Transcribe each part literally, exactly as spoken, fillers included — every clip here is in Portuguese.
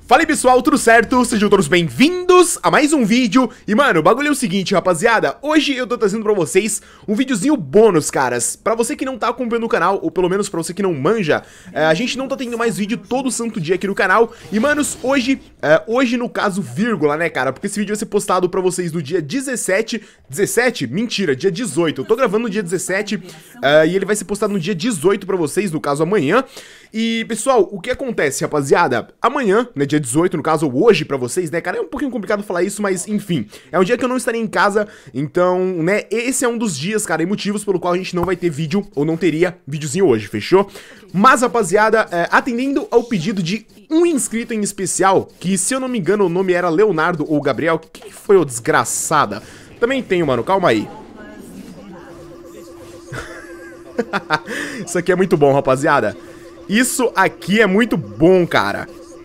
Fala aí pessoal, tudo certo? Sejam todos bem-vindos a mais um vídeo. E mano, o bagulho é o seguinte, rapaziada. Hoje eu tô trazendo pra vocês um videozinho bônus, caras. Pra você que não tá acompanhando o canal, ou pelo menos pra você que não manja, é, a gente não tá tendo mais vídeo todo santo dia aqui no canal. E manos, hoje, é, hoje no caso vírgula, né cara, porque esse vídeo vai ser postado pra vocês no dia dezessete, dezessete? Mentira, dia dezoito. Eu tô gravando no dia dezessete é, e ele vai ser postado no dia dezoito pra vocês, no caso amanhã. E pessoal, o que acontece, rapaziada? Amanhã, né, dia dezoito, no caso hoje pra vocês, né, cara, é um pouquinho complicado falar isso, mas enfim, é um dia que eu não estarei em casa, então, né, esse é um dos dias, cara, e motivos pelo qual a gente não vai ter vídeo, ou não teria videozinho hoje, fechou? Mas, rapaziada, é, atendendo ao pedido de um inscrito em especial, que se eu não me engano o nome era Leonardo ou Gabriel, que foi, ô desgraçada? Também tenho, mano, calma aí. Isso aqui é muito bom, rapaziada. Isso aqui é muito bom, cara.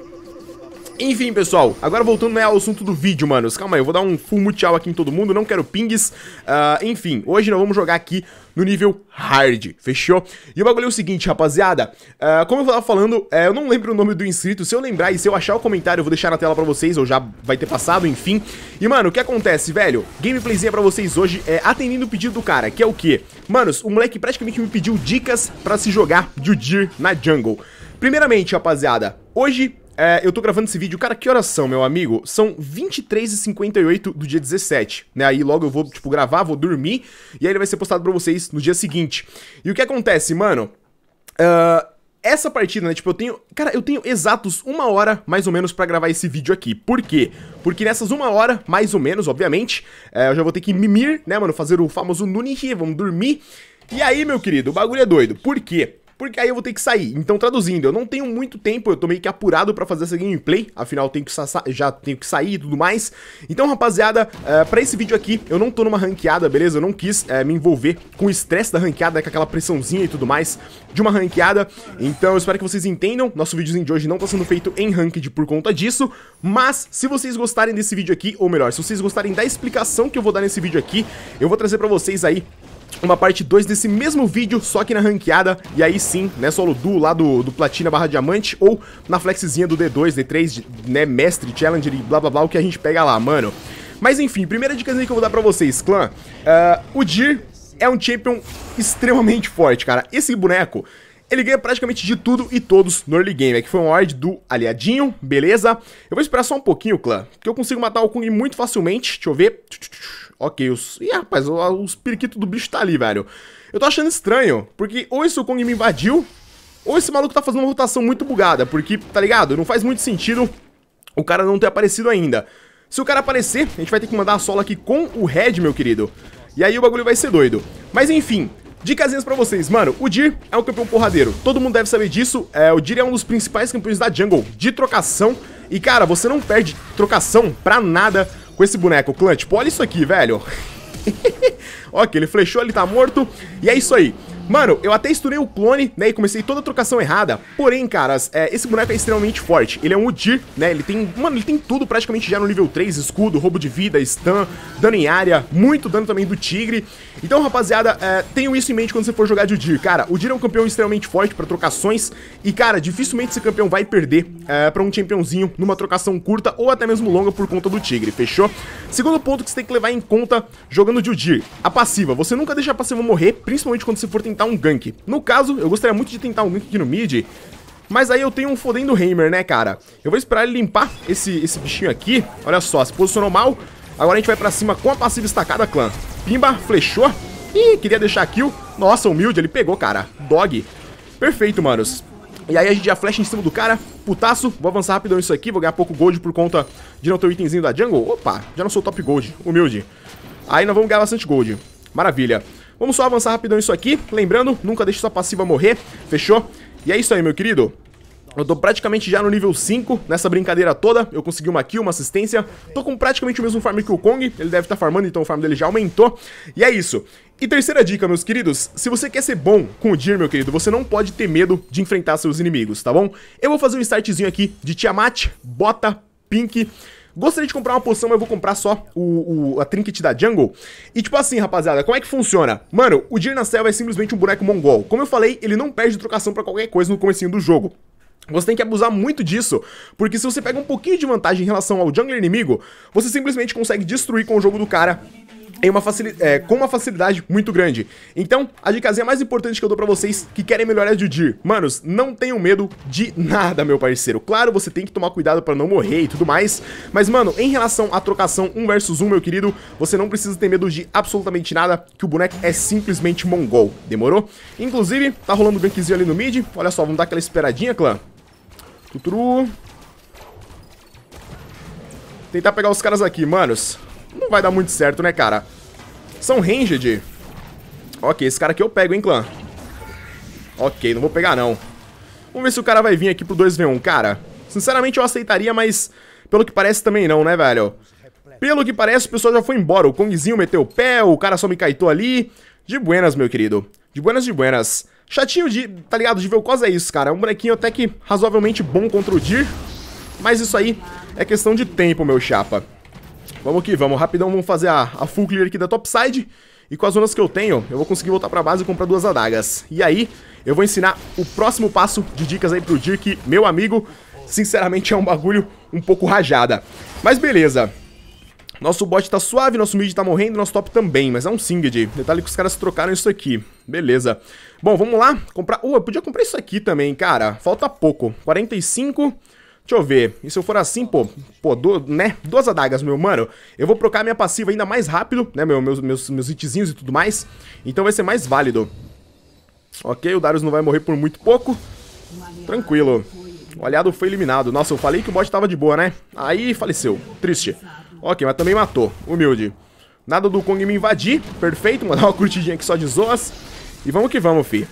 Enfim, pessoal, agora voltando, né, ao assunto do vídeo, manos. Calma aí, eu vou dar um full mutual aqui em todo mundo, não quero pings. uh, Enfim, hoje nós vamos jogar aqui no nível hard, fechou? E o bagulho é o seguinte, rapaziada, uh, como eu tava falando, uh, eu não lembro o nome do inscrito. Se eu lembrar e se eu achar o comentário, eu vou deixar na tela pra vocês, ou já vai ter passado, enfim. E, mano, o que acontece, velho? Gameplayzinha pra vocês hoje, é atendendo o pedido do cara, que é o quê? Manos, o moleque praticamente me pediu dicas pra se jogar de Udyr na jungle. Primeiramente, rapaziada, hoje... É, eu tô gravando esse vídeo, cara, que horas são, meu amigo? São vinte e três e cinquenta e oito do dia dezessete, né? Aí logo eu vou, tipo, gravar, vou dormir, e aí ele vai ser postado pra vocês no dia seguinte. E o que acontece, mano? Uh, essa partida, né, tipo, eu tenho... Cara, eu tenho exatos uma hora, mais ou menos, pra gravar esse vídeo aqui. Por quê? Porque nessas uma hora, mais ou menos, obviamente, é, eu já vou ter que mimir, né, mano? Fazer o famoso Nunihi, vamos dormir. E aí, meu querido, o bagulho é doido. Por quê? Porque aí eu vou ter que sair. Então, traduzindo, eu não tenho muito tempo, eu tô meio que apurado pra fazer essa gameplay, afinal, eu tenho que já tenho que sair e tudo mais. Então, rapaziada, uh, pra esse vídeo aqui, eu não tô numa ranqueada, beleza? Eu não quis uh, me envolver com o estresse da ranqueada, com aquela pressãozinha e tudo mais de uma ranqueada. Então, eu espero que vocês entendam. Nosso videozinho de hoje não tá sendo feito em ranked por conta disso. Mas, se vocês gostarem desse vídeo aqui, ou melhor, se vocês gostarem da explicação que eu vou dar nesse vídeo aqui, eu vou trazer pra vocês aí uma parte dois desse mesmo vídeo, só que na ranqueada, e aí sim, né, solo duo lá do, do Platina barra Diamante, ou na flexzinha do D dois, D três, né, Mestre, Challenger e blá blá blá, o que a gente pega lá, mano. Mas enfim, primeira dica que eu vou dar pra vocês, clã, uh, o Udyr é um champion extremamente forte, cara. Esse boneco, ele ganha praticamente de tudo e todos no early game, é que foi um ward do aliadinho, beleza? Eu vou esperar só um pouquinho, clã, porque eu consigo matar o Kung muito facilmente, deixa eu ver... Ok, os... Ih, rapaz, os periquitos do bicho tá ali, velho. Eu tô achando estranho, porque ou esse Kong me invadiu, ou esse maluco tá fazendo uma rotação muito bugada, porque, tá ligado? Não faz muito sentido o cara não ter aparecido ainda. Se o cara aparecer, a gente vai ter que mandar a sola aqui com o Red, meu querido. E aí o bagulho vai ser doido. Mas enfim... Dicasinhas pra vocês, mano, o Udyr é um campeão porradeiro, todo mundo deve saber disso, é, o Udyr é um dos principais campeões da jungle de trocação, e cara, você não perde trocação pra nada com esse boneco, clã, tipo, olha isso aqui, velho. Ok, ele flechou, ele tá morto, e é isso aí. Mano, eu até estunei o clone, né, e comecei toda a trocação errada. Porém, caras, é, esse boneco é extremamente forte. Ele é um Udyr, né, ele tem... Mano, ele tem tudo praticamente já no nível três. Escudo, roubo de vida, stun, dano em área. Muito dano também do tigre. Então, rapaziada, é, tenham isso em mente quando você for jogar de Udyr. Cara, o Udyr é um campeão extremamente forte pra trocações. E, cara, dificilmente esse campeão vai perder é, pra um championzinho numa trocação curta ou até mesmo longa por conta do tigre, fechou? Segundo ponto que você tem que levar em conta jogando de Udyr. A passiva. Você nunca deixa a passiva morrer, principalmente quando você for tentar um gank. No caso, eu gostaria muito de tentar um gank aqui no mid, mas aí eu tenho um fodendo Heimer, né, cara? Eu vou esperar ele limpar esse, esse bichinho aqui. Olha só, se posicionou mal. Agora a gente vai pra cima com a passiva estacada, clã. Pimba, flechou. Ih, queria deixar kill. Nossa, humilde, ele pegou, cara. Dog. Perfeito, manos. E aí a gente já flecha em cima do cara. Putaço, vou avançar rapidão isso aqui. Vou ganhar pouco gold por conta de não ter o itemzinho da jungle. Opa, já não sou top gold, humilde. Aí nós vamos ganhar bastante gold. Maravilha. Vamos só avançar rapidão isso aqui, lembrando, nunca deixe sua passiva morrer, fechou? E é isso aí, meu querido. Eu tô praticamente já no nível cinco nessa brincadeira toda, eu consegui uma kill, uma assistência. Tô com praticamente o mesmo farm que o Kong, ele deve estar farmando, então o farm dele já aumentou. E é isso. E terceira dica, meus queridos, se você quer ser bom com o Udyr, meu querido, você não pode ter medo de enfrentar seus inimigos, tá bom? Eu vou fazer um startzinho aqui de Tiamat, Bota, Pink... Gostaria de comprar uma poção, mas eu vou comprar só o, o, a trinket da jungle. E tipo assim, rapaziada, como é que funciona? Mano, o Udyr na selva é simplesmente um boneco mongol. Como eu falei, ele não perde trocação pra qualquer coisa no comecinho do jogo. Você tem que abusar muito disso, porque se você pega um pouquinho de vantagem em relação ao jungler inimigo, você simplesmente consegue destruir com o jogo do cara em uma facil... é, com uma facilidade muito grande. Então, a dicasinha mais importante que eu dou pra vocês que querem melhorar de Udyr, manos, não tenham medo de nada, meu parceiro. Claro, você tem que tomar cuidado pra não morrer e tudo mais, mas, mano, em relação à trocação um versus um, meu querido, você não precisa ter medo de absolutamente nada, que o boneco é simplesmente mongol, demorou? Inclusive, tá rolando um gankzinho ali no mid, olha só, vamos dar aquela esperadinha, clã. Tuturu. Tentar pegar os caras aqui, manos. Não vai dar muito certo, né, cara? São ranged. Ok, esse cara aqui eu pego, hein, clã. Ok, não vou pegar, não. Vamos ver se o cara vai vir aqui pro dois v um, cara. Sinceramente, eu aceitaria, mas pelo que parece também não, né, velho? Pelo que parece, o pessoal já foi embora. O Kongzinho meteu o pé, o cara só me caitou ali. De buenas, meu querido. De buenas, de buenas. Chatinho de, tá ligado? De Vel'Koz é isso, cara. É um bonequinho até que razoavelmente bom contra o Udyr. Mas isso aí é questão de tempo, meu chapa. Vamos que vamos, rapidão, vamos fazer a, a full clear aqui da topside. E com as zonas que eu tenho, eu vou conseguir voltar pra base e comprar duas adagas. E aí, eu vou ensinar o próximo passo de dicas aí pro Udyr, que, meu amigo, sinceramente é um bagulho um pouco rajada. Mas beleza. Nosso bot tá suave, nosso mid tá morrendo, nosso top também, mas é um Singed. Detalhe que os caras trocaram isso aqui. Beleza. Bom, vamos lá. Comprar... Uh, eu podia comprar isso aqui também, cara. Falta pouco. quarenta e cinco... Deixa eu ver, e se eu for assim, pô, pô, do, né, duas adagas, meu mano, eu vou trocar minha passiva ainda mais rápido, né, meu, meus, meus, meus hitzinhos e tudo mais, então vai ser mais válido. Ok, o Darius não vai morrer por muito pouco, tranquilo, o aliado foi eliminado. Nossa, eu falei que o bot tava de boa, né, aí faleceu, triste. Ok, mas também matou, humilde. Nada do Kong me invadir, perfeito, mandar uma curtidinha aqui só de zoas, e vamos que vamos, fi.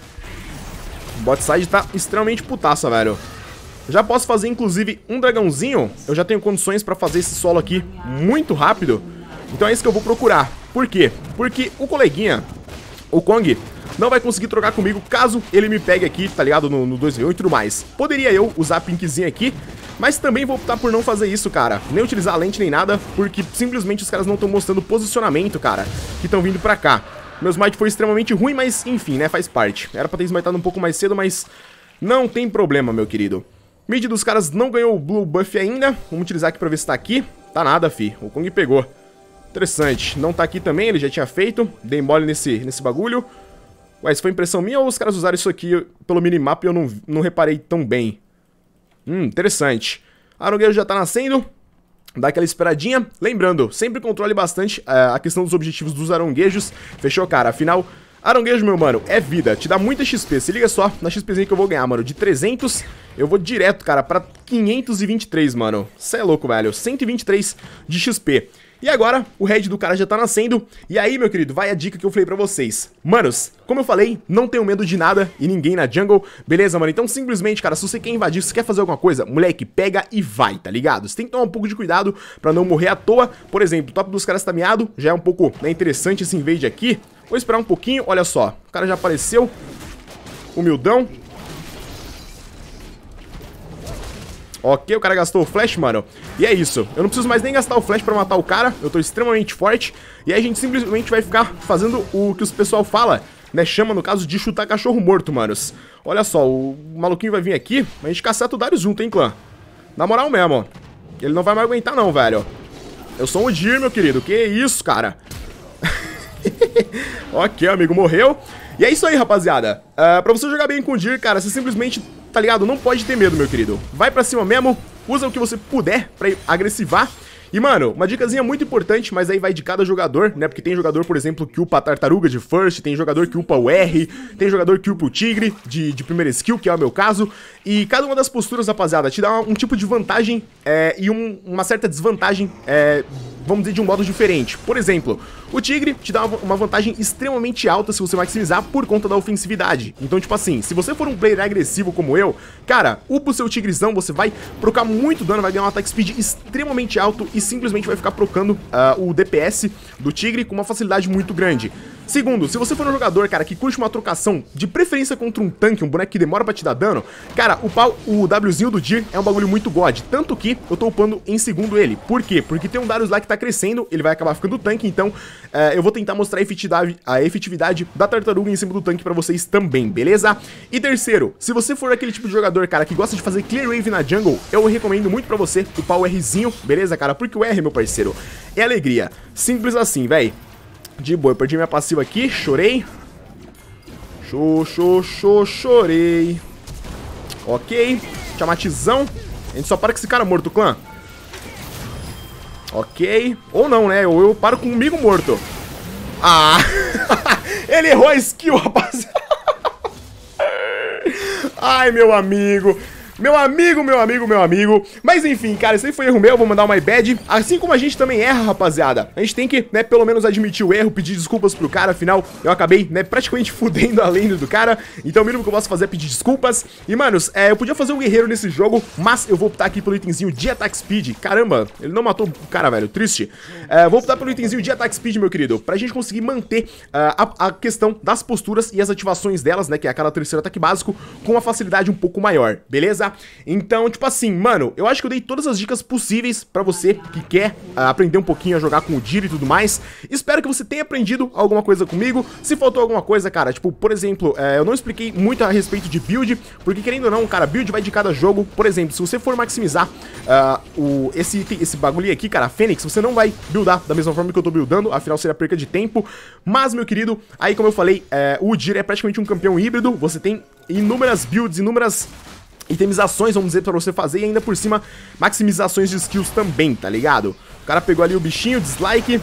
O bot side tá extremamente putaça, velho. Já posso fazer, inclusive, um dragãozinho. Eu já tenho condições pra fazer esse solo aqui muito rápido. Então é isso que eu vou procurar. Por quê? Porque o coleguinha, o Kong, não vai conseguir trocar comigo caso ele me pegue aqui, tá ligado? No, no dois v um e tudo mais. Poderia eu usar a pinkzinha aqui, mas também vou optar por não fazer isso, cara. Nem utilizar a lente nem nada, porque simplesmente os caras não estão mostrando posicionamento, cara, que estão vindo pra cá. Meu smite foi extremamente ruim, mas enfim, né? Faz parte. Era pra ter smitado um pouco mais cedo, mas não tem problema, meu querido. Mid dos caras não ganhou o Blue Buff ainda. Vamos utilizar aqui pra ver se tá aqui. Tá nada, fi. O Kong pegou. Interessante. Não tá aqui também, ele já tinha feito. Dei mole nesse, nesse bagulho. Ué, isso foi impressão minha ou os caras usaram isso aqui pelo minimap e eu não, não reparei tão bem? Hum, interessante. Aronguejo já tá nascendo. Dá aquela esperadinha. Lembrando, sempre controle bastante uh, a questão dos objetivos dos aronguejos. Fechou, cara? Afinal... Aronguejo, meu mano, é vida, te dá muita X P. Se liga só na XPzinha que eu vou ganhar, mano. De trezentos, eu vou direto, cara, pra quinhentos e vinte e três, mano. Cê é louco, velho, cento e vinte e três de X P. E agora, o head do cara já tá nascendo. E aí, meu querido, vai a dica que eu falei pra vocês. Manos, como eu falei, não tenho medo de nada e ninguém na jungle. Beleza, mano? Então, simplesmente, cara, se você quer invadir, se você quer fazer alguma coisa, moleque, pega e vai, tá ligado? Você tem que tomar um pouco de cuidado pra não morrer à toa. Por exemplo, o top dos caras tá miado. Já é um pouco, né, interessante esse invade aqui. Vou esperar um pouquinho, olha só. O cara já apareceu. Humildão. Ok, o cara gastou o flash, mano. E é isso. Eu não preciso mais nem gastar o flash pra matar o cara. Eu tô extremamente forte. E aí a gente simplesmente vai ficar fazendo o que o pessoal fala, né? Chama, no caso, de chutar cachorro morto, manos. Olha só, o maluquinho vai vir aqui. A gente caceta o Darius junto, hein, clã? Na moral mesmo, ó. Ele não vai mais aguentar não, velho. Eu sou um Udyr, meu querido. Que isso, cara? Ok, amigo, morreu. E é isso aí, rapaziada. uh, Pra você jogar bem com o Udyr, cara, você simplesmente, tá ligado? Não pode ter medo, meu querido. Vai pra cima mesmo, usa o que você puder pra agressivar. E, mano, uma dicasinha muito importante, mas aí vai de cada jogador, né? Porque tem jogador, por exemplo, que upa a tartaruga de first, tem jogador que upa o R, tem jogador que upa o tigre de, de primeira skill, que é o meu caso. E cada uma das posturas, rapaziada, te dá um tipo de vantagem é, e um, uma certa desvantagem, é, vamos dizer, de um modo diferente. Por exemplo, o tigre te dá uma vantagem extremamente alta se você maximizar por conta da ofensividade. Então, tipo assim, se você for um player agressivo como eu, cara, upa o seu tigrezão, você vai procar muito dano, vai ganhar um attack speed extremamente alto e simplesmente vai ficar procando uh, o D P S do tigre com uma facilidade muito grande. Segundo, se você for um jogador, cara, que curte uma trocação, de preferência contra um tanque, um boneco que demora pra te dar dano, cara, o, pau, o Wzinho do Dir é um bagulho muito god, tanto que eu tô upando em segundo ele. Por quê? Porque tem um Darius lá que tá crescendo, ele vai acabar ficando tanque, então é, eu vou tentar mostrar a efetividade, a efetividade da tartaruga em cima do tanque pra vocês também, beleza? E terceiro, se você for aquele tipo de jogador, cara, que gosta de fazer clear wave na jungle, eu recomendo muito pra você upar o Rzinho, beleza, cara? Porque o R, meu parceiro, é alegria. Simples assim, véi. De boa, eu perdi minha passiva aqui, chorei. Cho, cho, cho, chorei. Ok, chamatizão. A gente só para com esse cara morto, clã. Ok, ou não, né, ou eu paro comigo morto. Ah, ele errou a skill, rapaziada. Ai, meu amigo. Meu amigo, meu amigo, meu amigo. Mas enfim, cara, isso aí foi erro meu, vou mandar uma my bad. Assim como a gente também erra, rapaziada. A gente tem que, né, pelo menos admitir o erro, pedir desculpas pro cara. Afinal, eu acabei, né, praticamente fudendo a lane do cara. Então o mínimo que eu posso fazer é pedir desculpas. E, manos, é, eu podia fazer um guerreiro nesse jogo, mas eu vou optar aqui pelo itemzinho de attack speed. Caramba, ele não matou o cara, velho, triste. É, vou optar pelo itemzinho de attack speed, meu querido, pra gente conseguir manter uh, a, a questão das posturas e as ativações delas, né, que é aquela terceiro ataque básico, com uma facilidade um pouco maior, beleza? Então, tipo assim, mano, eu acho que eu dei todas as dicas possíveis pra você que quer uh, aprender um pouquinho a jogar com o Dir e tudo mais. Espero que você tenha aprendido alguma coisa comigo. Se faltou alguma coisa, cara, tipo, por exemplo, uh, eu não expliquei muito a respeito de build, porque querendo ou não, cara, build vai de cada jogo. Por exemplo, se você for maximizar uh, o, esse, esse bagulho aqui, cara, Fênix, você não vai buildar da mesma forma que eu tô buildando, afinal seria perca de tempo. Mas, meu querido, aí como eu falei, uh, o Dir é praticamente um campeão híbrido. Você tem inúmeras builds, inúmeras itemizações, vamos dizer, pra você fazer, e ainda por cima, maximizações de skills também, tá ligado? O cara pegou ali o bichinho, dislike.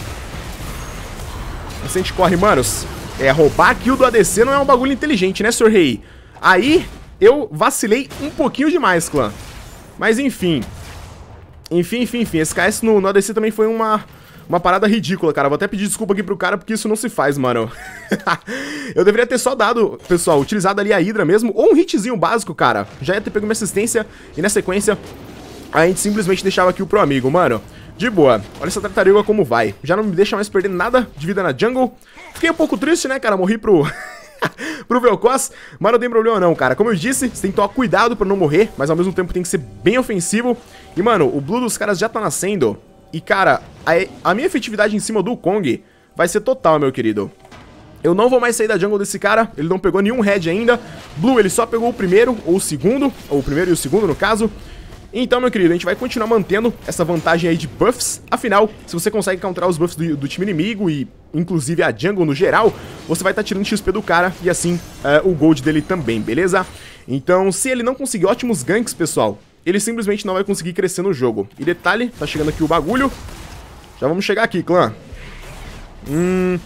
Assim a gente corre, manos. É, roubar a kill do A D C não é um bagulho inteligente, né, senhor Rei? Aí, eu vacilei um pouquinho demais, clã. Mas enfim. Enfim, enfim, enfim. Esse K S no, no A D C também foi uma... Uma parada ridícula, cara. Vou até pedir desculpa aqui pro cara, porque isso não se faz, mano. Eu deveria ter só dado, pessoal, utilizado ali a Hydra mesmo, ou um hitzinho básico, cara. Já ia ter pego minha assistência, e na sequência, a gente simplesmente deixava aqui o pro amigo, mano. De boa. Olha essa tartaruga como vai. Já não me deixa mais perder nada de vida na jungle. Fiquei um pouco triste, né, cara? Morri pro... pro Vel'Koz, mas não tem problema não, cara. Como eu disse, você tem que tomar cuidado pra não morrer, mas ao mesmo tempo tem que ser bem ofensivo. E, mano, o blue dos caras já tá nascendo. E, cara, a, a minha efetividade em cima do Kong vai ser total, meu querido. Eu não vou mais sair da jungle desse cara, ele não pegou nenhum head ainda. Blue, ele só pegou o primeiro, ou o segundo, ou o primeiro e o segundo, no caso. Então, meu querido, a gente vai continuar mantendo essa vantagem aí de buffs. Afinal, se você consegue counterar os buffs do, do time inimigo e, inclusive, a jungle no geral, você vai estar tirando X P do cara e, assim, uh, o gold dele também, beleza? Então, se ele não conseguir ótimos ganks, pessoal, ele simplesmente não vai conseguir crescer no jogo. E detalhe, tá chegando aqui o bagulho. Já vamos chegar aqui, clã. Hum...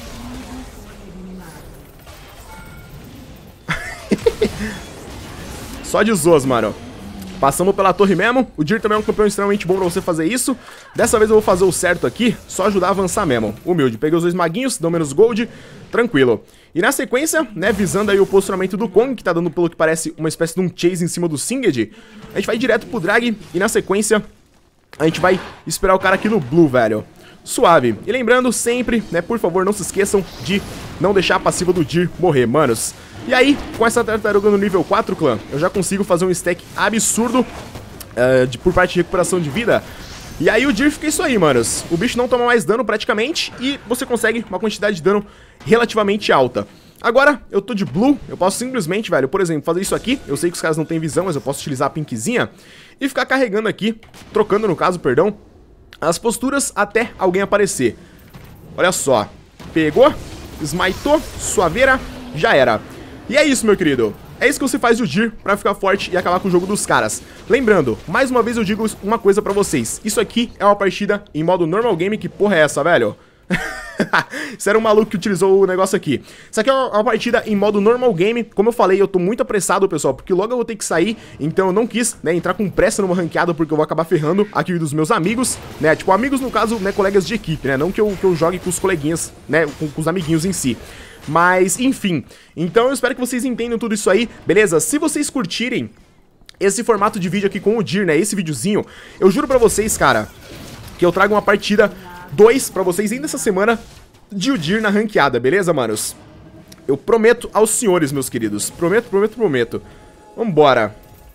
Só de zoas, mano. Passamos pela torre mesmo. O Dir também é um campeão extremamente bom pra você fazer isso. Dessa vez eu vou fazer o certo aqui, só ajudar a avançar mesmo. Humilde, peguei os dois maguinhos, dão menos gold, tranquilo. E na sequência, né, visando aí o posicionamento do Kong, que tá dando pelo que parece uma espécie de um chase em cima do Singed, a gente vai direto pro drag e na sequência a gente vai esperar o cara aqui no blue, velho. Suave. E lembrando sempre, né, por favor, não se esqueçam de não deixar a passiva do Dir morrer, manos. E aí, com essa tartaruga no nível quatro, clã, eu já consigo fazer um stack absurdo uh, de, por parte de recuperação de vida. E aí o Dir fica isso aí, manos. O bicho não toma mais dano praticamente e você consegue uma quantidade de dano relativamente alta. Agora, eu tô de blue, eu posso simplesmente, velho, por exemplo, fazer isso aqui. Eu sei que os caras não têm visão, mas eu posso utilizar a pinkzinha e ficar carregando aqui, trocando no caso, perdão, as posturas até alguém aparecer. Olha só, pegou, smitou, suaveira, já era. E é isso, meu querido. É isso que você faz o Dir pra ficar forte e acabar com o jogo dos caras. Lembrando, mais uma vez eu digo uma coisa pra vocês. Isso aqui é uma partida em modo normal game. Que porra é essa, velho? Isso era um maluco que utilizou o negócio aqui. Isso aqui é uma, uma partida em modo normal game. Como eu falei, eu tô muito apressado, pessoal, porque logo eu vou ter que sair. Então eu não quis, né, entrar com pressa numa ranqueada, porque eu vou acabar ferrando a kill dos meus amigos, né, tipo amigos no caso, né, colegas de equipe, né, não que eu, que eu jogue com os coleguinhas, né, com, com os amiguinhos em si. Mas, enfim, então eu espero que vocês entendam tudo isso aí, beleza? Se vocês curtirem esse formato de vídeo aqui com o Dir, né, esse videozinho, eu juro pra vocês, cara, que eu trago uma partida dois pra vocês ainda essa semana, de Udyr na ranqueada, beleza, manos? Eu prometo aos senhores, meus queridos. Prometo, prometo, prometo. Vambora.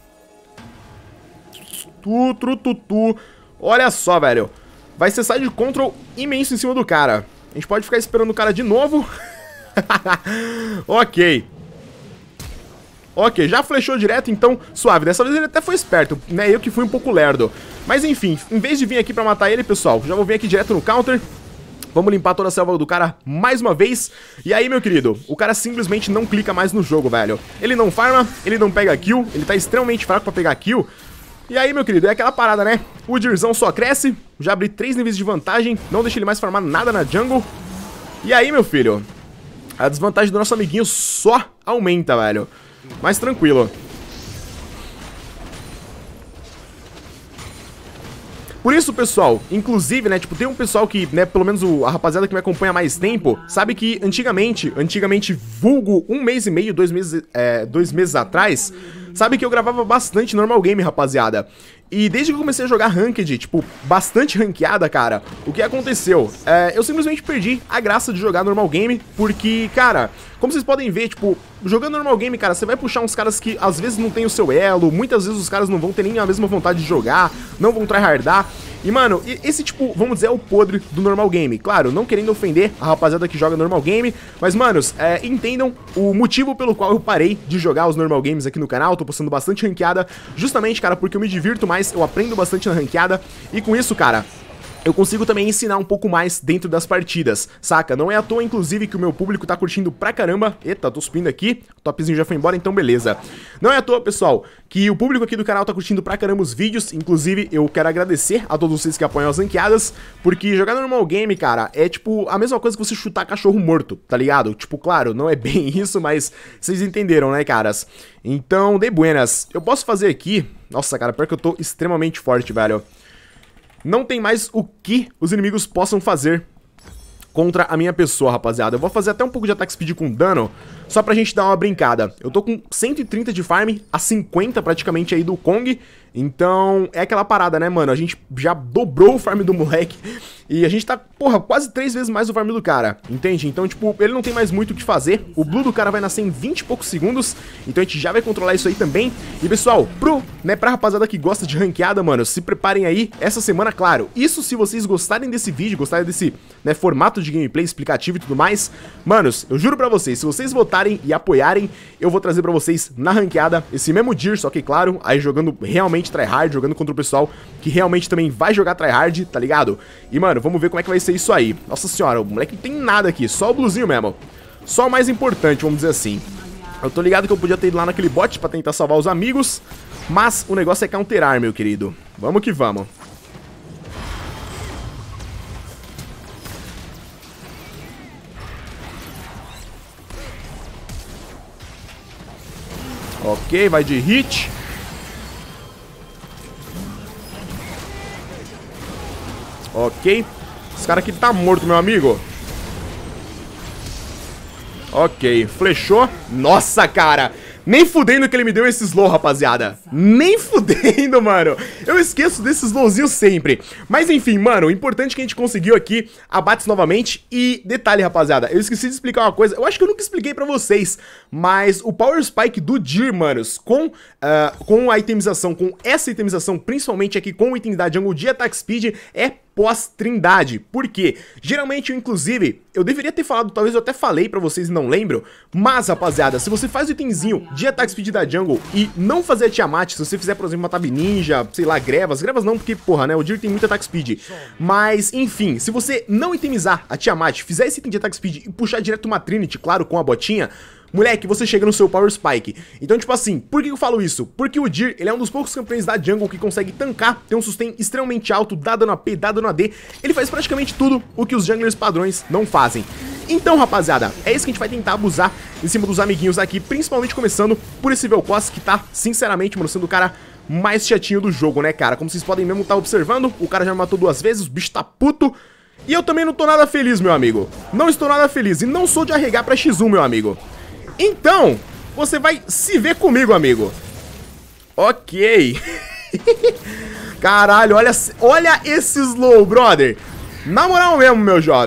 Tu, tu, tu, tu. Olha só, velho. Vai ser side control imenso em cima do cara. A gente pode ficar esperando o cara de novo. Ok. Ok, já flechou direto, então suave. Dessa vez ele até foi esperto, né? Eu que fui um pouco lerdo. Mas enfim, em vez de vir aqui pra matar ele, pessoal, já vou vir aqui direto no counter. Vamos limpar toda a selva do cara mais uma vez. E aí, meu querido, o cara simplesmente não clica mais no jogo, velho. Ele não farma, ele não pega kill, ele tá extremamente fraco pra pegar kill. E aí, meu querido, é aquela parada, né? O Udyirzão só cresce, já abri três níveis de vantagem, não deixa ele mais farmar nada na jungle. E aí, meu filho, a desvantagem do nosso amiguinho só aumenta, velho. Mas tranquilo. Por isso, pessoal, inclusive, né, tipo, tem um pessoal que, né, pelo menos o, a rapaziada que me acompanha há mais tempo, sabe que antigamente, antigamente, vulgo um mês e meio, dois meses, é, dois meses atrás, sabe que eu gravava bastante normal game, rapaziada. E desde que eu comecei a jogar ranked, tipo, bastante ranqueada, cara, o que aconteceu? É, eu simplesmente perdi a graça de jogar normal game, porque, cara, como vocês podem ver, tipo, jogando normal game, cara, você vai puxar uns caras que às vezes não tem o seu elo, muitas vezes os caras não vão ter nem a mesma vontade de jogar, não vão tryhardar. E, mano, esse, tipo, vamos dizer, é o podre do normal game. Claro, não querendo ofender a rapaziada que joga normal game, mas, manos, é, entendam o motivo pelo qual eu parei de jogar os normal games aqui no canal. Tô postando bastante ranqueada, justamente, cara, porque eu me divirto mais, eu aprendo bastante na ranqueada. E com isso, cara, eu consigo também ensinar um pouco mais dentro das partidas, saca? Não é à toa, inclusive, que o meu público tá curtindo pra caramba. Eita, tô subindo aqui, o topzinho já foi embora, então beleza. Não é à toa, pessoal, que o público aqui do canal tá curtindo pra caramba os vídeos. Inclusive, eu quero agradecer a todos vocês que apoiam as ranqueadas, porque jogar normal game, cara, é tipo a mesma coisa que você chutar cachorro morto, tá ligado? Tipo, claro, não é bem isso, mas vocês entenderam, né, caras? Então, de buenas. Eu posso fazer aqui... Nossa, cara, pior que eu tô extremamente forte, velho. Não tem mais o que os inimigos possam fazer contra a minha pessoa, rapaziada. Eu vou fazer até um pouco de ataque speed com dano, só pra gente dar uma brincada. Eu tô com cento e trinta de farm, a cinquenta praticamente aí do Kong. Então, é aquela parada, né, mano? A gente já dobrou o farm do moleque e a gente tá, porra, quase três vezes mais o farm do cara, entende? Então, tipo, ele não tem mais muito o que fazer. O blue do cara vai nascer em vinte e poucos segundos, então a gente já vai controlar isso aí também. E, pessoal, pro, né, pra rapaziada que gosta de ranqueada, mano, se preparem aí essa semana, claro. Isso se vocês gostarem desse vídeo, gostarem desse, né, formato de gameplay explicativo e tudo mais. Manos, eu juro pra vocês, se vocês votarem e apoiarem, eu vou trazer pra vocês na ranqueada esse mesmo Udyr, só que, claro, aí jogando realmente tryhard, jogando contra o pessoal que realmente também vai jogar tryhard, tá ligado? E, mano, vamos ver como é que vai ser isso aí. Nossa senhora, o moleque não tem nada aqui, só o bluzinho mesmo. Só o mais importante, vamos dizer assim. Eu tô ligado que eu podia ter ido lá naquele bot pra tentar salvar os amigos, mas o negócio é counterar, meu querido. Vamos que vamos. Ok, vai de hit. Ok. Esse cara aqui tá morto, meu amigo. Ok, flechou. Nossa, cara. Nem fudendo que ele me deu esse slow, rapaziada. Nem fudendo, mano. Eu esqueço desses slowzinhos sempre. Mas enfim, mano, o importante é que a gente conseguiu aqui abates novamente. E detalhe, rapaziada, eu esqueci de explicar uma coisa. Eu acho que eu nunca expliquei pra vocês, mas o Power Spike do Udyr, manos, com, uh, com a itemização, com essa itemização, principalmente aqui com o item da jungle de Attack Speed, é pós-trindade. Por quê? Geralmente, eu, inclusive, eu deveria ter falado, talvez eu até falei pra vocês e não lembro, mas, rapaziada, se você faz o itemzinho de Attack Speed da jungle e não fazer a Tiamat, se você fizer, por exemplo, uma Tab Ninja, sei lá, Grevas, Grevas não, porque, porra, né, o Udyr tem muito Attack Speed, mas, enfim, se você não itemizar a Tiamat, fizer esse item de Attack Speed e puxar direto uma Trinity, claro, com a botinha, moleque, você chega no seu Power Spike. Então, tipo assim, por que eu falo isso? Porque o Udyr, ele é um dos poucos campeões da jungle que consegue tancar, ter um sustain extremamente alto, dá dano A P, dá dano A D. Ele faz praticamente tudo o que os junglers padrões não fazem. Então, rapaziada, é isso que a gente vai tentar abusar em cima dos amiguinhos aqui, principalmente começando por esse Vel'Koz, que tá, sinceramente, mano, sendo o cara mais chatinho do jogo, né, cara? Como vocês podem mesmo estar observando, o cara já me matou duas vezes, o bicho tá puto. E eu também não tô nada feliz, meu amigo. Não estou nada feliz e não sou de arregar pra X um, meu amigo. Então, você vai se ver comigo, amigo. Ok. Caralho, olha, olha esse slow, brother. Na moral mesmo, meu jovem.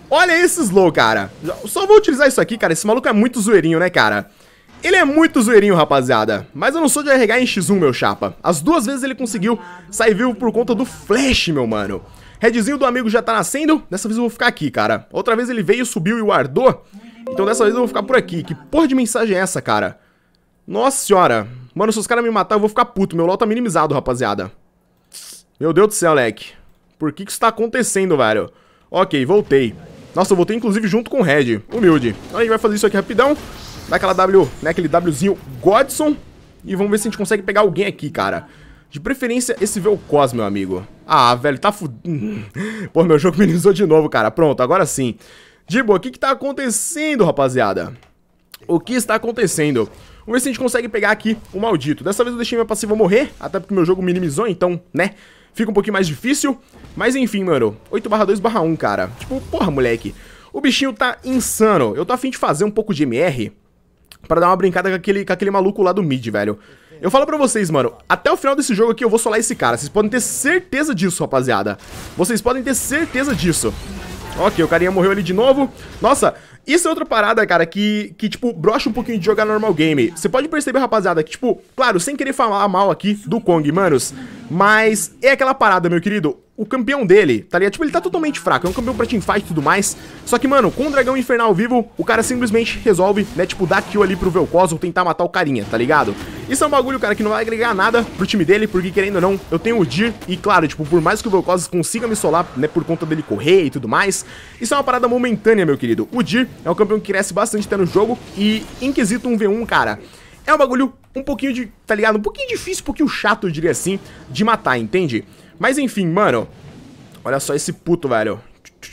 Olha esse slow, cara. Só vou utilizar isso aqui, cara. Esse maluco é muito zoeirinho, né, cara? Ele é muito zoeirinho, rapaziada. Mas eu não sou de R H em X um, meu chapa. As duas vezes ele conseguiu sair vivo por conta do flash, meu mano. Redzinho do amigo já tá nascendo. Dessa vez eu vou ficar aqui, cara. Outra vez ele veio, subiu e guardou. Então dessa vez eu vou ficar por aqui. Que porra de mensagem é essa, cara? Nossa senhora. Mano, se os caras me matar, eu vou ficar puto. Meu LoL tá minimizado, rapaziada. Meu Deus do céu, leque. Por que que isso tá acontecendo, velho? Ok, voltei. Nossa, eu voltei inclusive junto com o Red. Humilde. Então a gente vai fazer isso aqui rapidão. Dá aquela W, né? Aquele Wzinho Godson. E vamos ver se a gente consegue pegar alguém aqui, cara. De preferência, esse Vel'Koz, meu amigo. Ah, velho, tá fud... Pô, meu jogo minimizou de novo, cara. Pronto, agora sim. De boa, o que que tá acontecendo, rapaziada? O que está acontecendo? Vamos ver se a gente consegue pegar aqui o maldito. Dessa vez eu deixei minha passiva morrer, até porque meu jogo minimizou, então, né? Fica um pouquinho mais difícil. Mas enfim, mano. oito barra dois barra um, cara. Tipo, porra, moleque. O bichinho tá insano. Eu tô a fim de fazer um pouco de M R pra dar uma brincada com aquele, com aquele maluco lá do mid, velho. Eu falo pra vocês, mano, até o final desse jogo aqui eu vou solar esse cara. Vocês podem ter certeza disso, rapaziada. Vocês podem ter certeza disso. Ok, o carinha morreu ali de novo. Nossa, isso é outra parada, cara, que, que tipo, brocha um pouquinho de jogar normal game. Você pode perceber, rapaziada, que, tipo, claro, sem querer falar mal aqui do Kong, manos, mas é aquela parada, meu querido. O campeão dele, tá ligado? Tipo, ele tá totalmente fraco, é um campeão pra teamfight e tudo mais. Só que, mano, com o dragão infernal vivo, o cara simplesmente resolve, né, tipo, dar kill ali pro Vel'Koz ou tentar matar o carinha, tá ligado? Isso é um bagulho, cara, que não vai agregar nada pro time dele, porque, querendo ou não, eu tenho o Dir. E, claro, tipo, por mais que o Vel'Koz consiga me solar, né, por conta dele correr e tudo mais, isso é uma parada momentânea, meu querido. O Dir é um campeão que cresce bastante até no jogo e, em quesito um v um, cara, é um bagulho um pouquinho de, tá ligado? Um pouquinho difícil, um pouquinho chato, eu diria assim, de matar, entende? Mas enfim, mano, olha só esse puto, velho.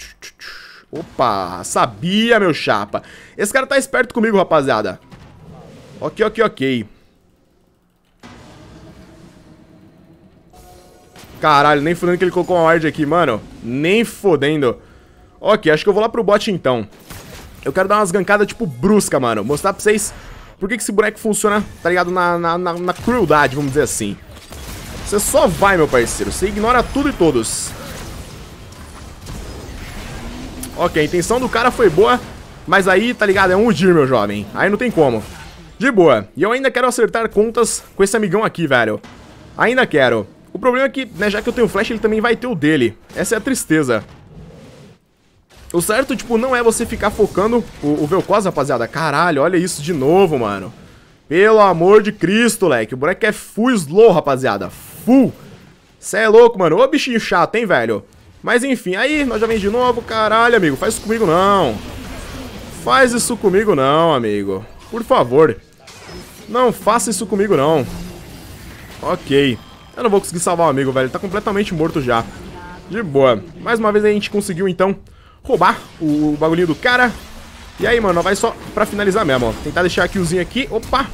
Opa, sabia, meu chapa. Esse cara tá esperto comigo, rapaziada. Ok, ok, ok. Caralho, nem fodendo que ele colocou uma ward aqui, mano. Nem fodendo. Ok, acho que eu vou lá pro bot, então. Eu quero dar umas gankadas, tipo, brusca, mano. Mostrar pra vocês por que que esse boneco funciona, tá ligado? Na, na, na, na crueldade, vamos dizer assim. Você só vai, meu parceiro. Você ignora tudo e todos. Ok, a intenção do cara foi boa. Mas aí, tá ligado? É um Udyr, meu jovem. Aí não tem como. De boa. E eu ainda quero acertar contas com esse amigão aqui, velho. Ainda quero. O problema é que, né, já que eu tenho flash, ele também vai ter o dele. Essa é a tristeza. O certo, tipo, não é você ficar focando o, o Vel'Koz, rapaziada. Caralho, olha isso de novo, mano. Pelo amor de Cristo, leque. O boneco é full slow, rapaziada. Full. Cê é louco, mano. Ô bichinho chato, hein, velho. Mas enfim, aí nós já vem de novo. Caralho, amigo, faz isso comigo não. Faz isso comigo não, amigo. Por favor. Não faça isso comigo não. Ok. Eu não vou conseguir salvar o amigo, velho. Ele tá completamente morto já. De boa. Mais uma vez a gente conseguiu, então, roubar o, o bagulhinho do cara. E aí, mano, vai só pra finalizar mesmo, ó. Tentar deixar a killzinha aqui. Opa.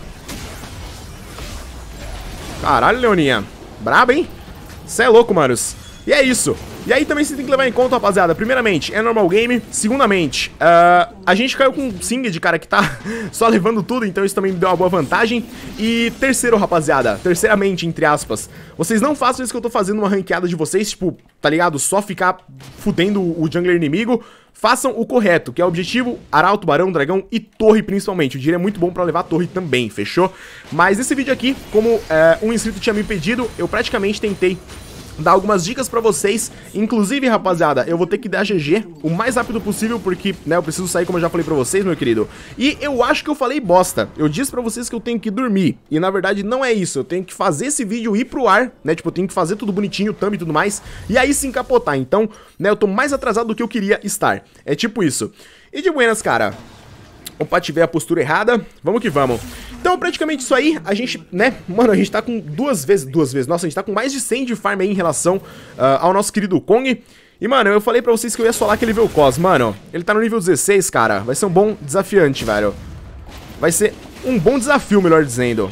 Caralho, Leoninha. Braba, hein? Cê é louco, manos. E é isso. E aí também você tem que levar em conta, rapaziada. Primeiramente, é normal game. Segundamente, uh, a gente caiu com um Singed, cara, que tá só levando tudo. Então isso também me deu uma boa vantagem. E terceiro, rapaziada, terceiramente, entre aspas, vocês não façam isso que eu tô fazendo uma ranqueada de vocês, tipo, tá ligado? Só ficar fudendo o jungler inimigo. Façam o correto, que é o objetivo: Arauto, Barão, Dragão e Torre principalmente. O dinheiro é muito bom pra levar a torre também, fechou? Mas esse vídeo aqui, como uh, um inscrito tinha me pedido, eu praticamente tentei dar algumas dicas pra vocês. Inclusive, rapaziada, eu vou ter que dar G G o mais rápido possível, porque, né, eu preciso sair, como eu já falei pra vocês, meu querido. E eu acho que eu falei bosta. Eu disse pra vocês que eu tenho que dormir. E, na verdade, não é isso. Eu tenho que fazer esse vídeo ir pro ar, né? Tipo, eu tenho que fazer tudo bonitinho, thumb e tudo mais. E aí sim capotar. Então, né, eu tô mais atrasado do que eu queria estar. É tipo isso. E de buenas, cara. Opa, tiver a postura errada. Vamos que vamos. Então, praticamente isso aí, a gente, né, mano, a gente tá com duas vezes, duas vezes, nossa, a gente tá com mais de cem de farm aí em relação uh, ao nosso querido Kong. E, mano, eu falei pra vocês que eu ia solar aquele Vel'Koz, mano, ele tá no nível dezesseis, cara, vai ser um bom desafiante, velho. Vai ser um bom desafio, melhor dizendo.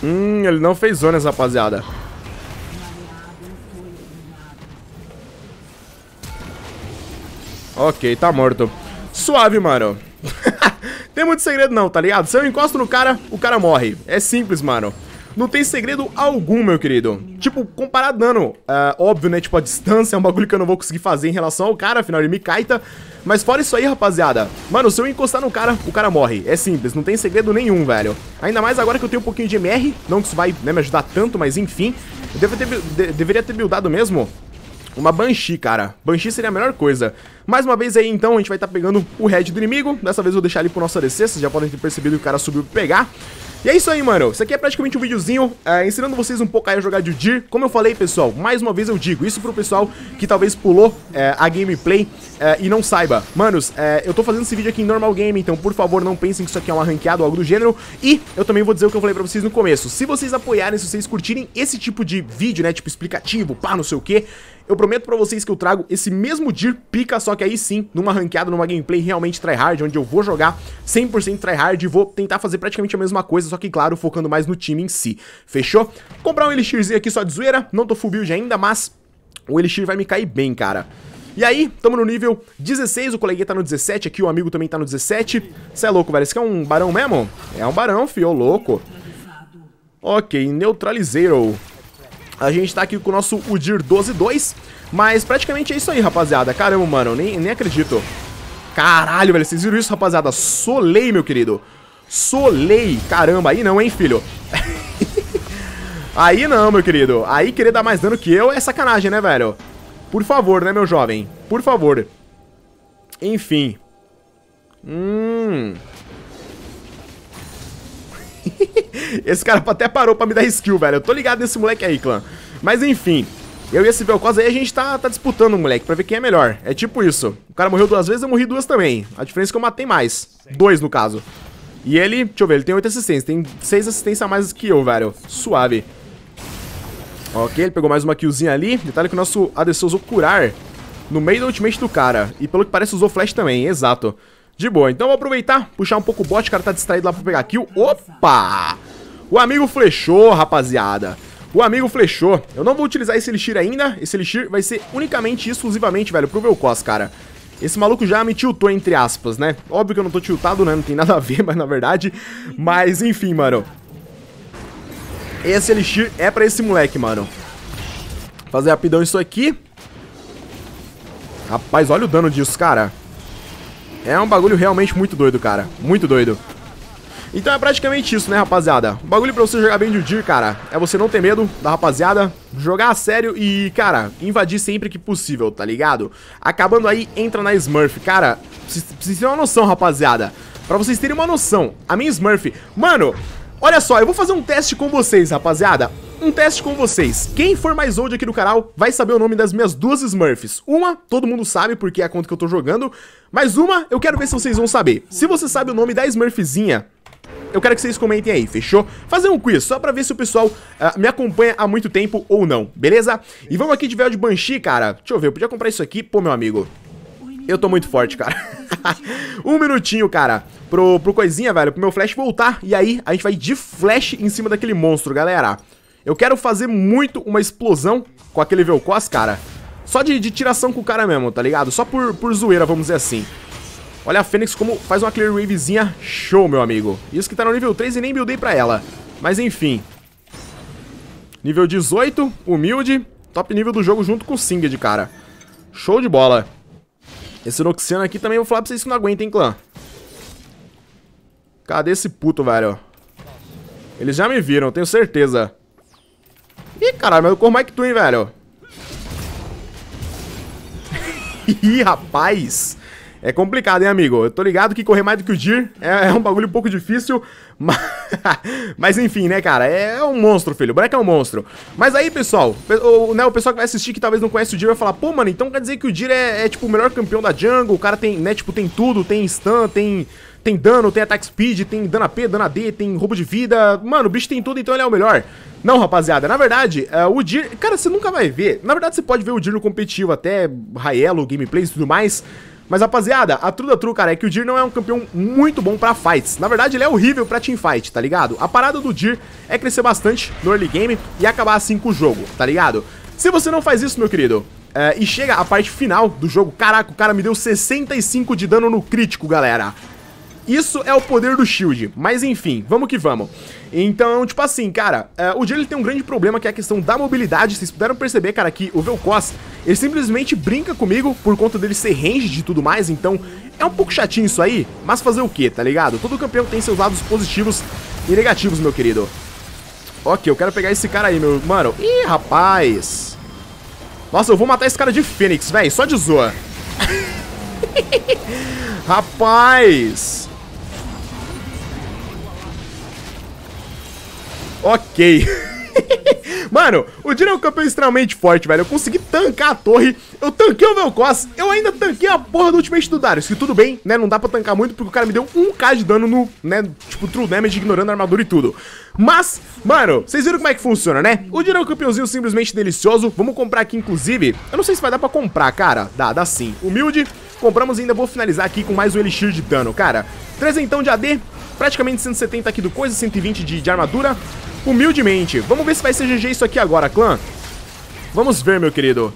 Hum, ele não fez zonas, rapaziada. Ok, tá morto. Suave, mano. Tem muito segredo não, tá ligado? Se eu encosto no cara, o cara morre. É simples, mano. Não tem segredo algum, meu querido. Tipo, comparar dano, uh, óbvio, né? Tipo, a distância é um bagulho que eu não vou conseguir fazer em relação ao cara, afinal ele me kaita. Mas fora isso aí, rapaziada, mano, se eu encostar no cara, o cara morre. É simples, não tem segredo nenhum, velho. Ainda mais agora que eu tenho um pouquinho de M R. Não que isso vai, né, me ajudar tanto, mas enfim. Eu devo ter, de, deveria ter buildado mesmo uma Banshee, cara. Banshee seria a melhor coisa. Mais uma vez aí, então, a gente vai estar tá pegando o head do inimigo. Dessa vez eu vou deixar ele pro nosso A D C. Vocês já podem ter percebido que o cara subiu pra pegar. E é isso aí, mano. Isso aqui é praticamente um videozinho é, ensinando vocês um pouco aí a jogar de Udyr. Como eu falei, pessoal, mais uma vez eu digo isso pro pessoal que talvez pulou é, a gameplay é, e não saiba. Manos, é, eu tô fazendo esse vídeo aqui em normal game, então por favor não pensem que isso aqui é uma ranqueada ou algo do gênero. E eu também vou dizer o que eu falei pra vocês no começo. Se vocês apoiarem, se vocês curtirem esse tipo de vídeo, né, tipo explicativo, pá, não sei o que, eu prometo pra vocês que eu trago esse mesmo Udyr pica, só que aí sim, numa ranqueada, numa gameplay realmente tryhard, onde eu vou jogar cem por cento tryhard e vou tentar fazer praticamente a mesma coisa, só que claro, focando mais no time em si. Fechou? Comprar um elixirzinho aqui só de zoeira, não tô full build ainda, mas o elixir vai me cair bem, cara. E aí, tamo no nível dezesseis, o coleguinha tá no dezessete aqui, o amigo também tá no dezessete. Cê é louco, velho, esse aqui é um barão mesmo? É um barão, fio, louco. Ok, neutralizeiro. A gente tá aqui com o nosso Udyr doze dois, mas praticamente é isso aí, rapaziada. Caramba, mano, nem, nem acredito. Caralho, velho, vocês viram isso, rapaziada? Solei, meu querido. Solei. Caramba, aí não, hein, filho? Aí não, meu querido. Aí querer dar mais dano que eu é sacanagem, né, velho? Por favor, né, meu jovem? Por favor. Enfim. Hum... Esse cara até parou pra me dar skill, velho. Eu tô ligado nesse moleque aí, clã. Mas enfim, eu e esse Vel'Koz aí, a gente tá, tá disputando, moleque, pra ver quem é melhor. É tipo isso. O cara morreu duas vezes, eu morri duas também. A diferença é que eu matei mais. Dois, no caso. E ele, deixa eu ver, ele tem oito assistências. Tem seis assistências a mais que eu, velho. Suave. Ok, ele pegou mais uma killzinha ali. Detalhe que o nosso A D C usou curar no meio do ultimate do cara. E pelo que parece usou flash também, exato. De boa, então eu vou aproveitar, puxar um pouco o bot, o cara tá distraído lá pra pegar kill. Opa! O amigo flechou, rapaziada. O amigo flechou. Eu não vou utilizar esse elixir ainda. Esse elixir vai ser unicamente e exclusivamente, velho, pro Vel'Koz, cara. Esse maluco já me tiltou, entre aspas, né? Óbvio que eu não tô tiltado, né? Não tem nada a ver, mas na verdade. Mas, enfim, mano. Esse elixir é pra esse moleque, mano. Fazer rapidão isso aqui. Rapaz, olha o dano disso, cara. É um bagulho realmente muito doido, cara. Muito doido. Então é praticamente isso, né, rapaziada? O bagulho pra você jogar bem de Udyr, cara, é você não ter medo da rapaziada, jogar a sério e, cara, invadir sempre que possível, tá ligado? Acabando aí, entra na Smurf. Cara, vocês terem uma noção, rapaziada. Pra vocês terem uma noção, a minha Smurf... Mano, olha só, eu vou fazer um teste com vocês, rapaziada. Um teste com vocês. Quem for mais old aqui no canal vai saber o nome das minhas duas Smurfs. Uma, todo mundo sabe porque é a conta que eu tô jogando. Mas uma, eu quero ver se vocês vão saber. Se você sabe o nome da Smurfzinha, eu quero que vocês comentem aí, fechou? Fazer um quiz, só pra ver se o pessoal uh, me acompanha há muito tempo ou não, beleza? E vamos aqui de véu de Banshee, cara. Deixa eu ver, eu podia comprar isso aqui. Pô, meu amigo, eu tô muito forte, cara. Um minutinho, cara, pro, pro coisinha, velho, pro meu flash voltar. E aí, a gente vai de flash em cima daquele monstro, galera. Eu quero fazer muito uma explosão com aquele Vel'Koz, cara. Só de, de tiração com o cara mesmo, tá ligado? Só por, por zoeira, vamos dizer assim. Olha a Fênix como faz uma clear wavezinha. Show, meu amigo. Isso que tá no nível três e nem buildei pra ela. Mas enfim. Nível dezoito, humilde. Top nível do jogo junto com o Singed, cara. Show de bola. Esse Noxiano aqui também eu vou falar pra vocês que não aguenta, hein, clã. Cadê esse puto, velho? Eles já me viram, tenho certeza. Ih, caralho, mas eu corro mais que tu, hein, velho. Ih, rapaz. É complicado, hein, amigo? Eu tô ligado que correr mais do que o Udyr é, é um bagulho um pouco difícil. Mas, mas enfim, né, cara? É um monstro, filho. O boneco é um monstro. Mas aí, pessoal, o, né, o pessoal que vai assistir que talvez não conhece o Udyr vai falar: pô, mano, então quer dizer que o Udyr é, é, tipo, o melhor campeão da jungle. O cara tem, né, tipo, tem tudo. Tem stun, tem... Tem dano, tem attack speed, tem dano A P, dano A D, tem roubo de vida. Mano, o bicho tem tudo, então ele é o melhor. Não, rapaziada, na verdade, uh, o Udyr... Cara, você nunca vai ver. Na verdade, você pode ver o Udyr no competitivo, até Raelo, gameplays e tudo mais. Mas, rapaziada, a true da true, cara, é que o Dir não é um campeão muito bom pra fights. Na verdade, ele é horrível pra teamfight, tá ligado? A parada do Dir é crescer bastante no early game e acabar assim com o jogo, tá ligado? Se você não faz isso, meu querido, é, e chega a parte final do jogo, caraca, o cara me deu sessenta e cinco de dano no crítico, galera. Isso é o poder do shield, mas enfim, vamos que vamos. Então, tipo assim, cara, uh, o Dir ele tem um grande problema que é a questão da mobilidade. Vocês puderam perceber, cara, que o Vel'Koz, ele simplesmente brinca comigo por conta dele ser ranged e tudo mais. Então, é um pouco chatinho isso aí, mas fazer o quê, tá ligado? Todo campeão tem seus lados positivos e negativos, meu querido. Ok, eu quero pegar esse cara aí, meu... Mano, ih, rapaz. Nossa, eu vou matar esse cara de Fênix, velho, só de zoa. Rapaz. Ok. Mano, o Dir é um campeão extremamente forte, velho. Eu consegui tancar a torre, eu tanquei o Vel'Koz, eu ainda tanquei a porra do ultimate do Darius. Que tudo bem, né, não dá pra tancar muito porque o cara me deu um K de dano no, né, tipo, true damage, ignorando a armadura e tudo. Mas, mano, vocês viram como é que funciona, né? O Dir é um campeãozinho simplesmente delicioso. Vamos comprar aqui, inclusive. Eu não sei se vai dar pra comprar, cara. Dá, dá sim. Humilde, compramos e ainda vou finalizar aqui com mais um Elixir de dano, cara. Trezentão de A D, praticamente cento e setenta aqui do coisa, cento e vinte de, de armadura. Humildemente, vamos ver se vai ser G G isso aqui agora, clã. Vamos ver, meu querido.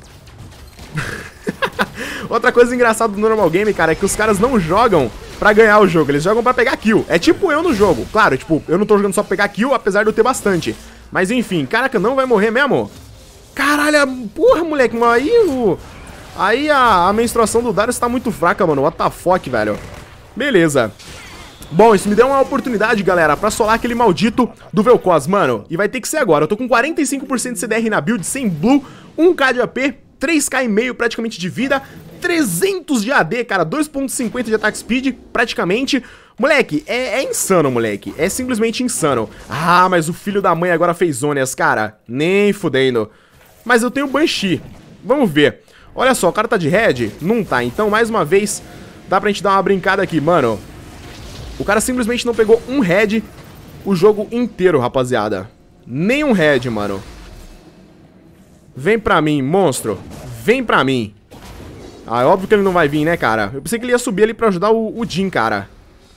Outra coisa engraçada do normal game, cara, é que os caras não jogam pra ganhar o jogo, eles jogam pra pegar kill. É tipo eu no jogo, claro, tipo, eu não tô jogando só pra pegar kill, apesar de eu ter bastante. Mas enfim, caraca, não vai morrer mesmo? Caralho, porra, moleque, mas aí o... Aí a, a menstruação do Darius tá muito fraca, mano, what the fuck, velho. Beleza. Bom, isso me deu uma oportunidade, galera, pra solar aquele maldito do Vel'Koz, mano. E vai ter que ser agora. Eu tô com quarenta e cinco por cento de C D R na build, sem blue, um K de A P, três K e meio praticamente de vida, trezentos de A D, cara, dois ponto cinquenta de attack speed, praticamente. Moleque, é, é insano, moleque. É simplesmente insano. Ah, mas o filho da mãe agora fez zonas, cara. Nem fudendo. Mas eu tenho Banshee. Vamos ver. Olha só, o cara tá de red? Não tá. Então, mais uma vez, dá pra gente dar uma brincada aqui, mano. O cara simplesmente não pegou um head o jogo inteiro, rapaziada. Nem um head, mano. Vem pra mim, monstro. Vem pra mim. Ah, é óbvio que ele não vai vir, né, cara? Eu pensei que ele ia subir ali pra ajudar o, o Jhin, cara.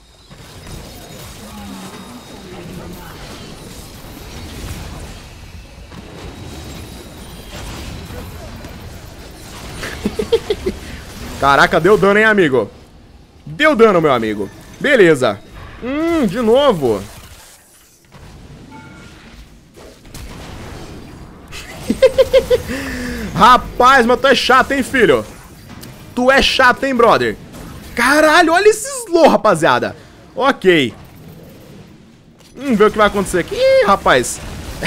Caraca, deu dano, hein, amigo? Deu dano, meu amigo. Beleza. Hum, de novo. Rapaz, mas tu é chato, hein, filho? Tu é chato, hein, brother? Caralho, olha esse slow, rapaziada. Ok. Vamos ver o que vai acontecer aqui. Ih, rapaz.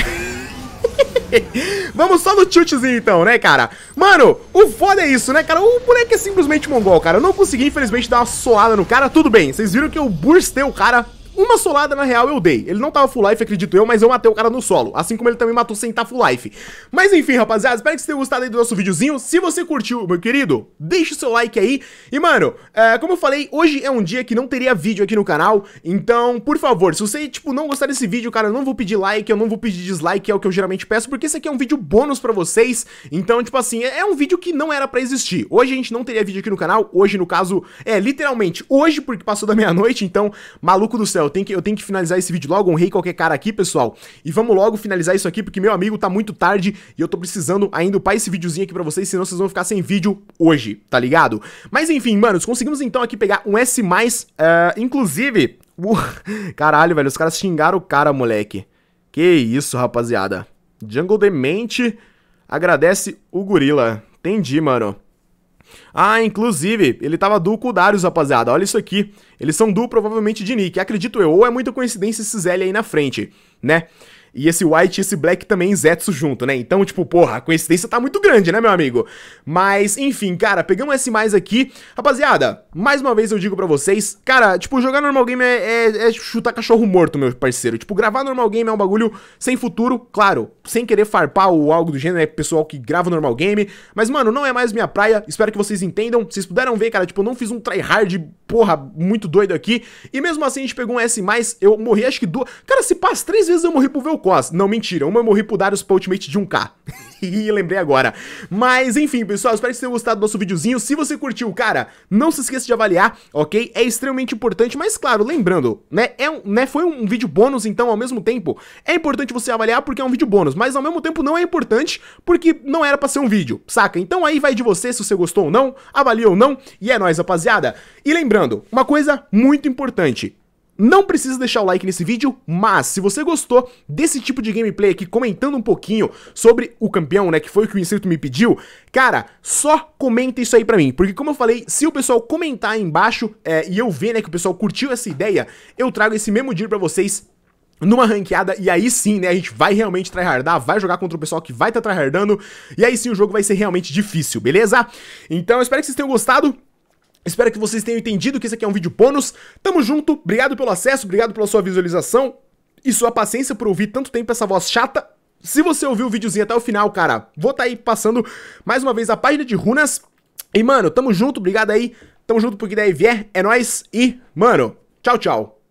Vamos só no tiltzinho então, né, cara? Mano, o foda é isso, né, cara? O boneco é simplesmente mongol, cara. Eu não consegui, infelizmente, dar uma solada no cara. Tudo bem, vocês viram que eu burstei o cara. Uma solada, na real, eu dei. Ele não tava full life, acredito eu, mas eu matei o cara no solo. Assim como ele também matou sem estar full life. Mas enfim, rapaziada, espero que vocês tenham gostado aí do nosso videozinho. Se você curtiu, meu querido, deixe o seu like aí. E, mano, é, como eu falei, hoje é um dia que não teria vídeo aqui no canal. Então, por favor, se você, tipo, não gostar desse vídeo, cara, eu não vou pedir like, eu não vou pedir dislike, é o que eu geralmente peço, porque esse aqui é um vídeo bônus pra vocês. Então, tipo assim, é, é um vídeo que não era pra existir. Hoje a gente não teria vídeo aqui no canal. Hoje, no caso, é literalmente hoje, porque passou da meia-noite. Então, maluco do céu, eu tenho que, eu tenho que finalizar esse vídeo logo, honrei qualquer cara aqui, pessoal. E vamos logo finalizar isso aqui, porque meu amigo tá muito tarde e eu tô precisando ainda upar esse videozinho aqui pra vocês, senão vocês vão ficar sem vídeo hoje, tá ligado? Mas enfim, manos, conseguimos então aqui pegar um S mais, uh, inclusive... Uh, caralho, velho, os caras xingaram o cara, moleque. Que isso, rapaziada. Jungle Demente agradece o gorila. Entendi, mano. Ah, inclusive, ele tava duo com o Darius, rapaziada. Olha isso aqui. Eles são duo provavelmente de nick, acredito eu. Ou é muita coincidência esses L aí na frente, né? E esse White e esse Black também Zetsu junto, né? Então, tipo, porra, a coincidência tá muito grande, né, meu amigo? Mas, enfim, cara, pegamos esse mais aqui. Rapaziada, mais uma vez eu digo pra vocês, cara, tipo, jogar normal game é, é, é chutar cachorro morto, meu parceiro. Tipo, gravar normal game é um bagulho sem futuro, claro, sem querer farpar ou algo do gênero, é pessoal que grava normal game. Mas, mano, não é mais minha praia, espero que vocês entendam. Vocês puderam ver, cara, tipo, eu não fiz um tryhard porra, muito doido aqui. E mesmo assim a gente pegou um S mais, eu morri acho que duas... Cara, se passa três vezes eu morri pro Vel'Koz. Não, mentira, uma eu morri pro Darius pra ultimate de um K. E lembrei agora. Mas enfim, pessoal, espero que vocês tenham gostado do nosso videozinho. Se você curtiu, cara, não se esqueça de avaliar, ok? É extremamente importante, mas claro, lembrando, né, é um, né foi um vídeo bônus, então ao mesmo tempo é importante você avaliar porque é um vídeo bônus, mas ao mesmo tempo não é importante porque não era pra ser um vídeo, saca? Então aí vai de você se você gostou ou não, avalia ou não, e é nóis, rapaziada. E lembrando, uma coisa muito importante, não precisa deixar o like nesse vídeo, mas se você gostou desse tipo de gameplay aqui, comentando um pouquinho sobre o campeão, né, que foi o que o Inscrito me pediu, cara, só comenta isso aí pra mim, porque como eu falei, se o pessoal comentar aí embaixo é, e eu ver, né, que o pessoal curtiu essa ideia, eu trago esse mesmo dia pra vocês numa ranqueada, e aí sim, né, a gente vai realmente tryhardar, vai jogar contra o pessoal que vai estar tá tryhardando, e aí sim o jogo vai ser realmente difícil, beleza? Então eu espero que vocês tenham gostado. Espero que vocês tenham entendido que esse aqui é um vídeo bônus. Tamo junto, obrigado pelo acesso, obrigado pela sua visualização e sua paciência por ouvir tanto tempo essa voz chata. Se você ouviu o videozinho até o final, cara, vou tá aí passando mais uma vez a página de runas. E, mano, tamo junto, obrigado aí. Tamo junto porque daí vier, é nóis e, mano, tchau, tchau.